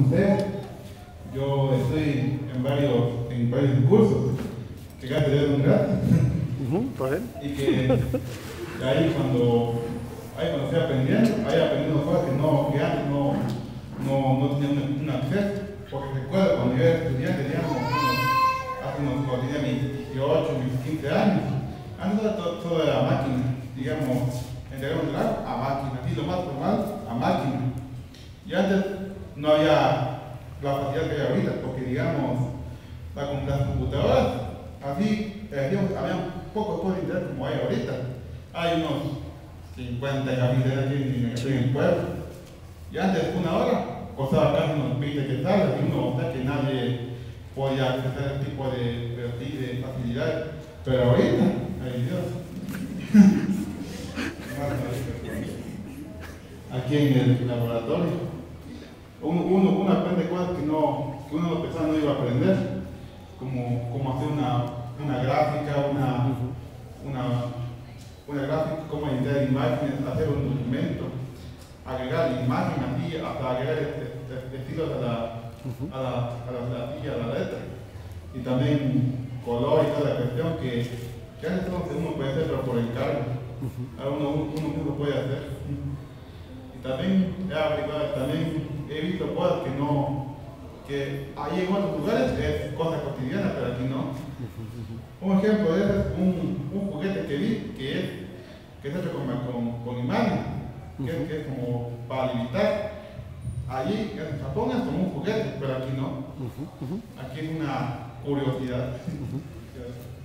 ustedes. Yo estoy en varios cursos que ya te dieron gratis. Y que ahí cuando fui aprendiendo, cosas que antes no tenía un acceso. Porque recuerdo cuando yo era estudiante, digamos, cuando tenía mis 18, mis 15 años, antes era todo era máquina, digamos, entregar un trabajo a máquina, así lo más formal a máquina. Y antes no había la facilidad que hay ahorita, porque digamos, las computadoras, así, había pocos puestos de internet como hay ahorita. Hay unos 50 capítulos aquí en el pueblo. Y antes, una hora, costaba casi unos 20 quetzales, y uno, o sea, que nadie podía acceder a ese tipo de facilidades. Pero ahorita, ay Dios. Aquí en el laboratorio, uno aprende cosas que uno no pensaba no iba a aprender, como hacer una gráfica, una gráfica, cómo editar imágenes, hacer un documento, agregar imágenes aquí, hasta agregar estilos a la letra, y también color y toda la cuestión que antes uno puede hacer, pero por encargo. Ahora uno mismo puede hacer. Y también he visto cosas que ahí en otros lugares es cosa cotidiana, pero aquí no. Un ejemplo de eso es un juguete que vi que es hecho con imagen, que es como para limitar. Allí en Japón es como un juguete, pero aquí no. Aquí es una curiosidad.